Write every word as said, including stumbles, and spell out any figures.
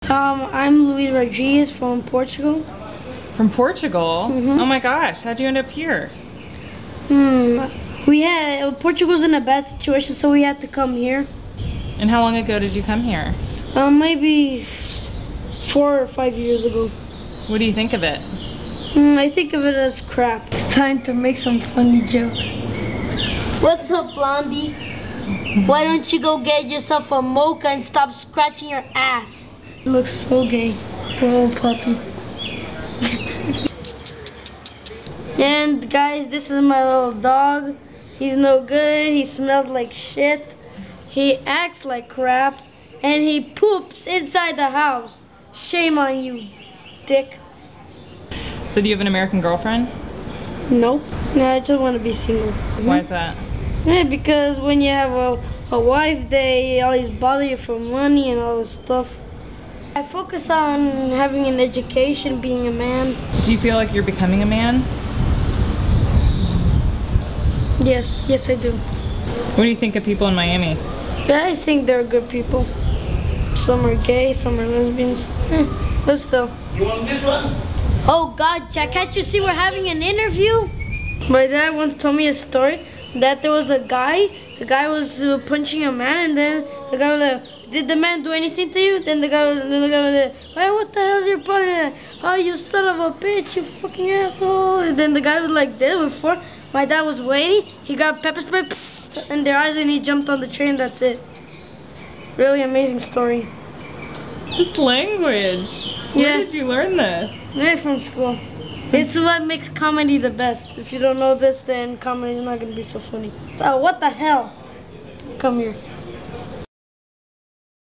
Um, I'm Luis Rodriguez from Portugal. From Portugal? Mm-hmm. Oh my gosh, how'd you end up here? Hmm. We had Portugal's in a bad situation, so we had to come here. And how long ago did you come here? Um, maybe four or five years ago. What do you think of it? Hmm, I think of it as crap. It's time to make some funny jokes. What's up, Blondie? Why don't you go get yourself a mocha and stop scratching your ass? It looks so gay. Poor old puppy. And guys, this is my little dog. He's no good. He smells like shit. He acts like crap. And he poops inside the house. Shame on you, dick. So do you have an American girlfriend? Nope. No, I just want to be single. Why is that? Yeah, because when you have a, a wife, they always bother you for money and all this stuff. I focus on having an education, being a man. Do you feel like you're becoming a man? Yes, yes I do. What do you think of people in Miami? I think they're good people. Some are gay, some are lesbians. Hmm, but still. You want this one? Oh God, Jack, can't you see we're having an interview? My dad once told me a story that there was a guy, the guy was uh, punching a man, and then the guy was like, did the man do anything to you? Then the guy was, then the guy was like, hey, what the hell's your problem? Oh, you son of a bitch, you fucking asshole. And then the guy was like this before. My dad was waiting, he got pepper spray psst, in their eyes and he jumped on the train, that's it. Really amazing story. This language. Where Yeah. did you learn this? Maybe from school. It's what makes comedy the best. If you don't know this, then comedy is not going to be so funny. Oh, what the hell? Come here.